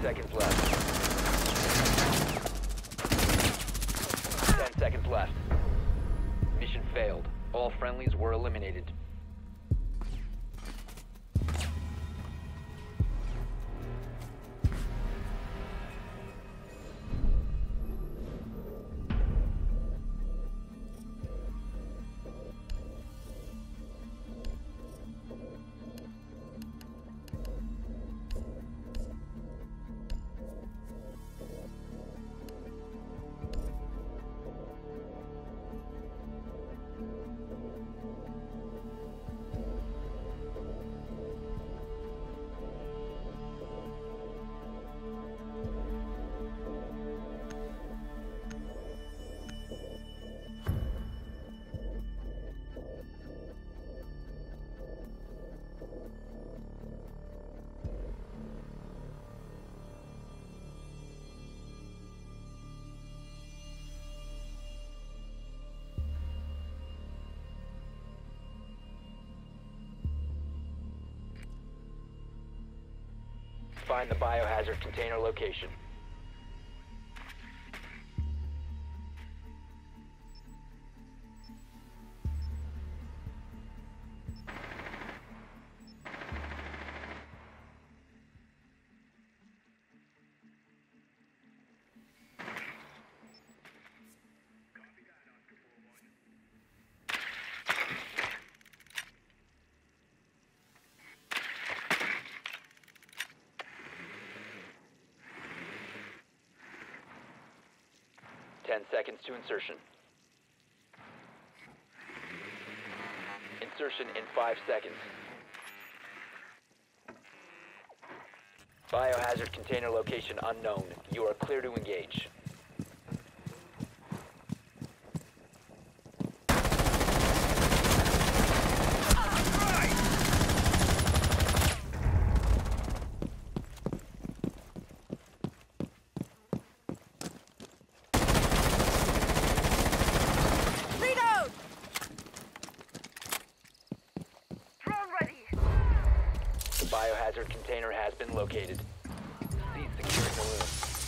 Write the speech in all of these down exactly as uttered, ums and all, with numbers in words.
seconds left. Ten seconds left. Mission failed. All friendlies were eliminated. Find the biohazard container location. Ten seconds to insertion. Insertion in five seconds. Biohazard container location unknown. You are clear to engage. Biohazard container has been located. Cease securing the room.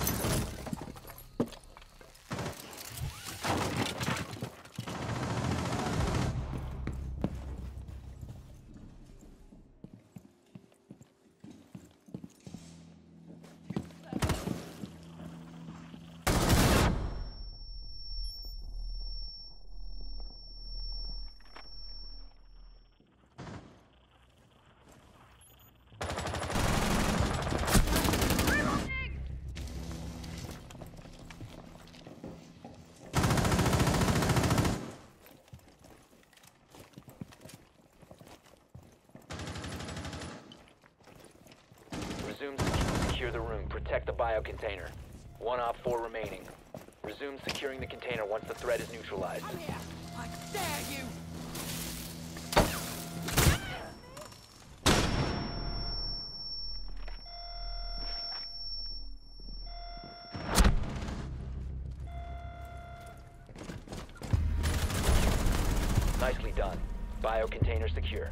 Resume secure the room. Protect the bio container. One op four remaining. Resume securing the container once the threat is neutralized. Come here! I dare you! Nicely done. Bio container secure.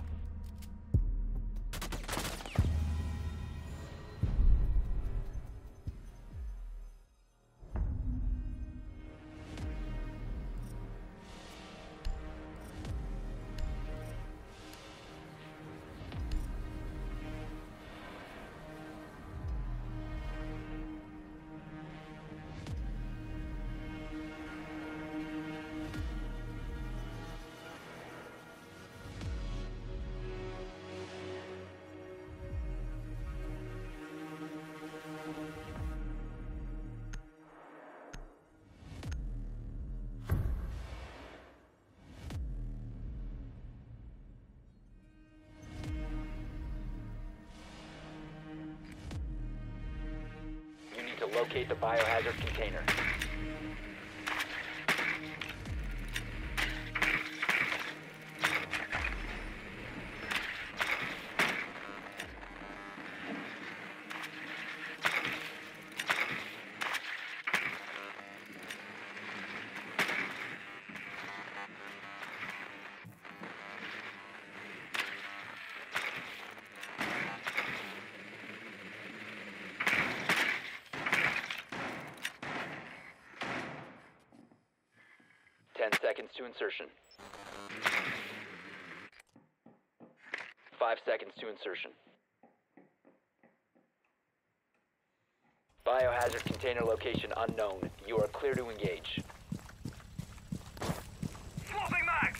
To locate the biohazard container. to insertion. Five seconds to insertion. Biohazard container location unknown. You are clear to engage. Swapping mags!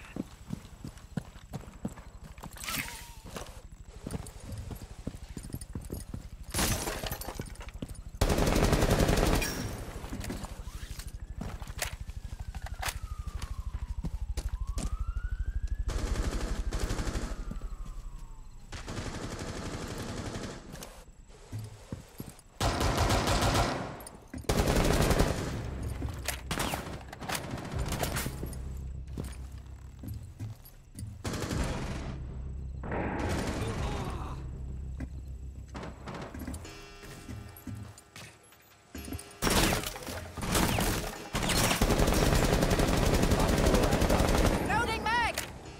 Loading mag!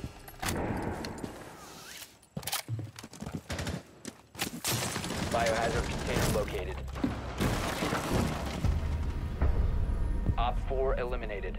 Biohazard container located. Op four eliminated.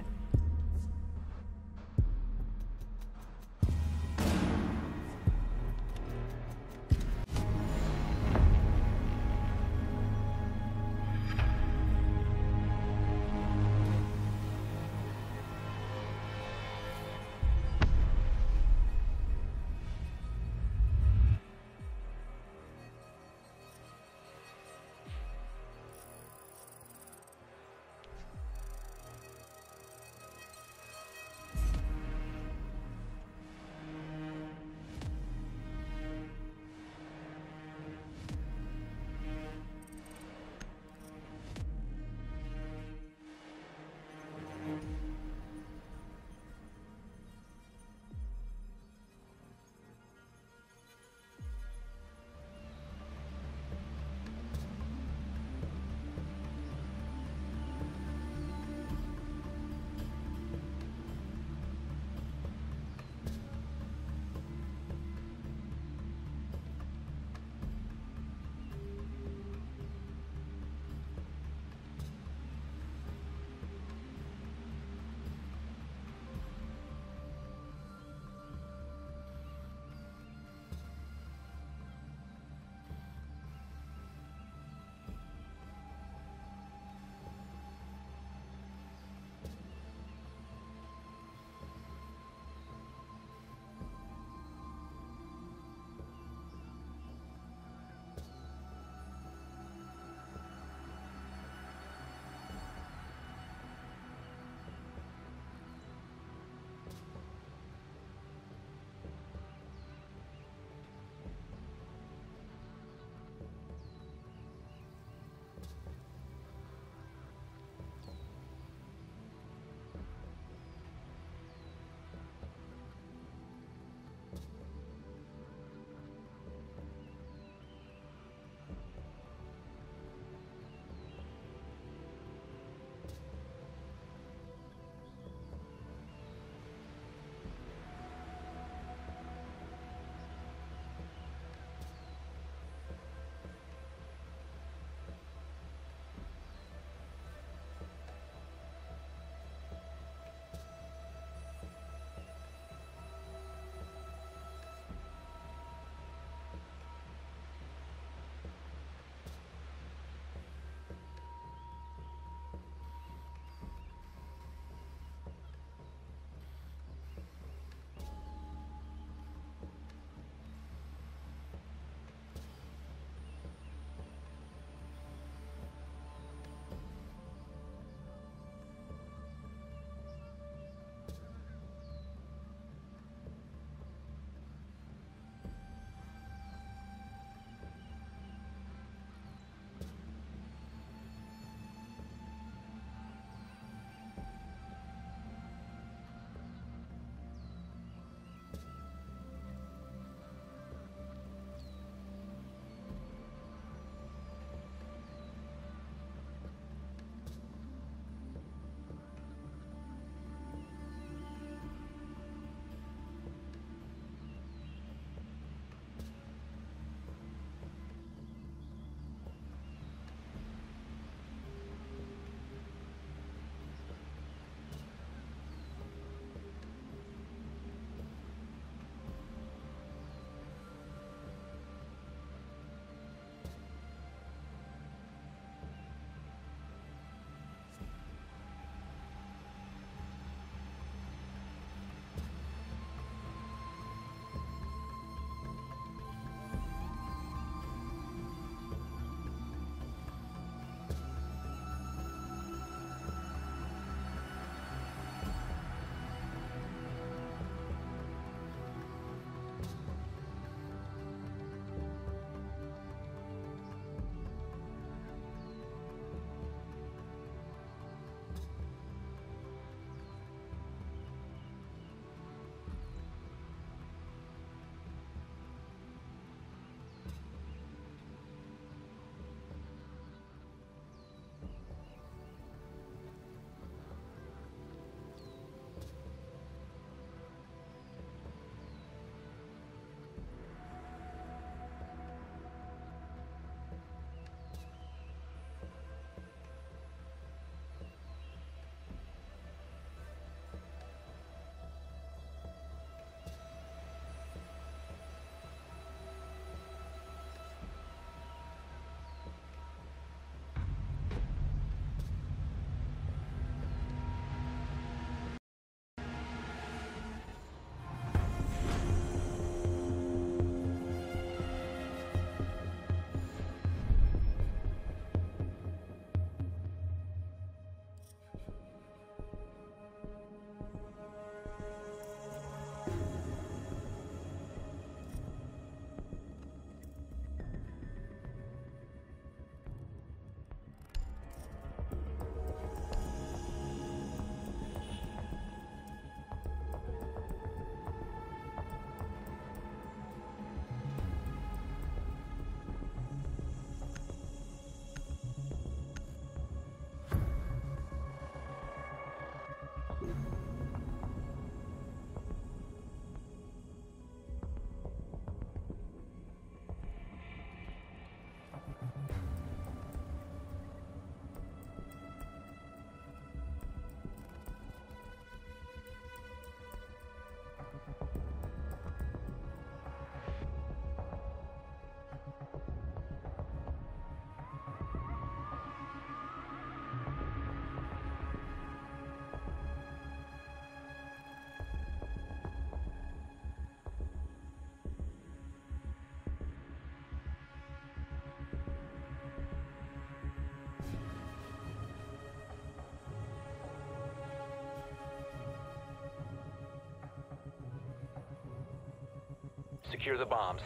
Secure the bombs.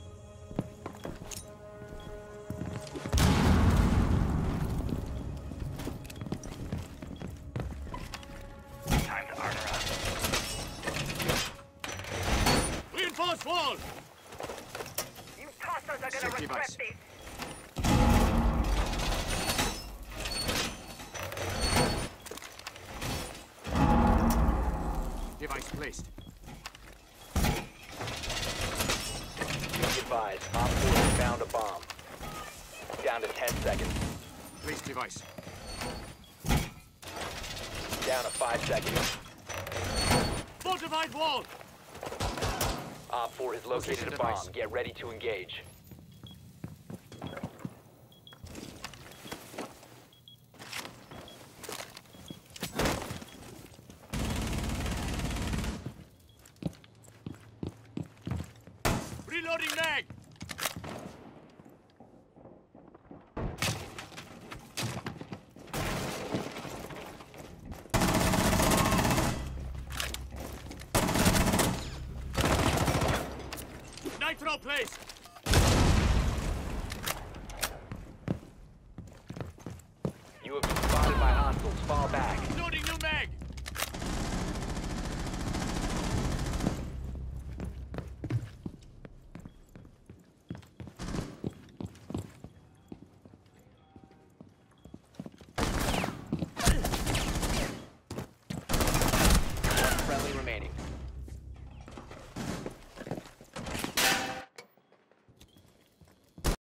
Time to armor up. Reinforce wall! You tossers are gonna Safety regret device. this. Device placed. Be advised, Op four has found a bomb. Down to ten seconds. Placed device. Down to five seconds. Fortified wall! Op four has located Position a bomb. device. Get ready to engage. Reloading mag! Nitro placed! You have been spotted by hostiles. Fall back.